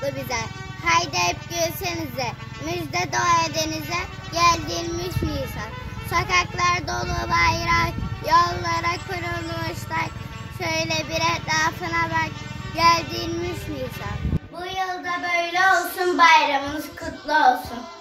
mutlu bize. Haydi hep gülsenize, müjde doğa denize, geldiğimiz Nisan. Sokaklar dolu bayrak, yollara kurulmuşlar. Şöyle bir etrafına bak, geldiğimiz Nisan. Bu yılda böyle olsun, bayramımız kutlu olsun.